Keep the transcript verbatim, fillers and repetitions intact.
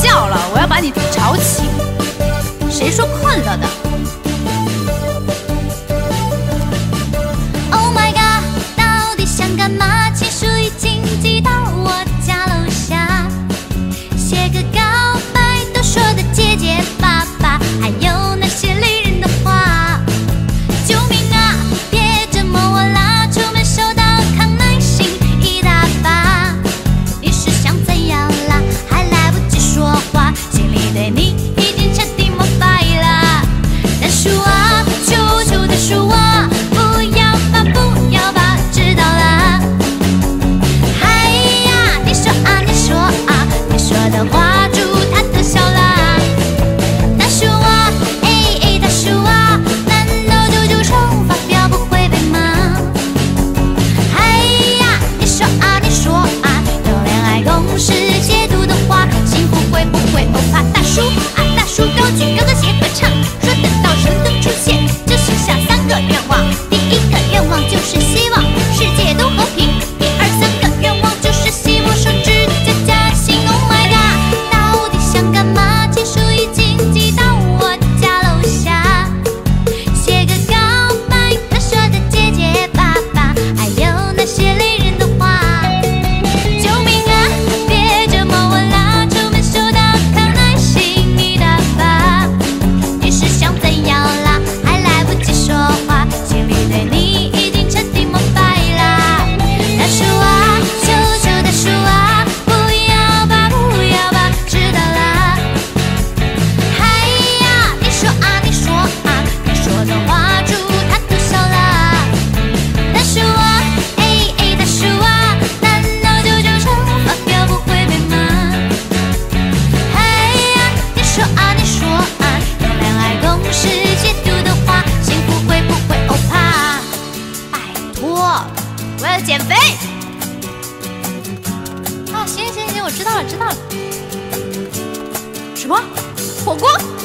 觉了，我要把你吵醒。谁说困了的 ？Oh my god， 到底想干嘛？情书已经寄到我家楼下，写个告白都说的结结巴巴，还有那些离人的话。救命啊！别折磨我啦！出门收到康乃馨一大把，你是想怎样啦？还来不及说话，心里对你已经彻底膜拜啦。大叔啊，求求大叔啊，不要吧，不要吧，知道啦。哎呀，你说啊，你说啊，你说的话祝他都笑啦。大叔啊，哎哎，大叔啊，难道九九乘法表不会背吗？哎呀，你说啊，你说啊，有恋爱公式解读的话，幸福会不会欧怕大叔啊？大叔高举高跟鞋合唱，说等到神灯出现，只剩下三个愿望。第一个愿望就是希望世界都和平，第二三个愿望就是希望升职加加薪。Oh my god， 到底想干嘛？情书已经寄到我家楼下，写个告白他说的结结巴巴，还有那些离人的话。救命啊！别折磨我啦！出门收到康乃馨一大把，你是想怎样啦？还来不及说话，心里对你已经彻底膜拜啦。大叔啊，求求大叔啊，不要吧，不要吧，知道啦。哎呀，你说啊，你说啊，你说的话祝他都笑啦。大叔啊，哎哎，大叔啊，难道九九乘法表不会背吗？哎呀，你说啊，你说啊，有恋爱公式解读的话，幸福会不会欧怕？ 拜托，我要减肥。 啊，行行行，我知道了，知道了。 什么？火锅？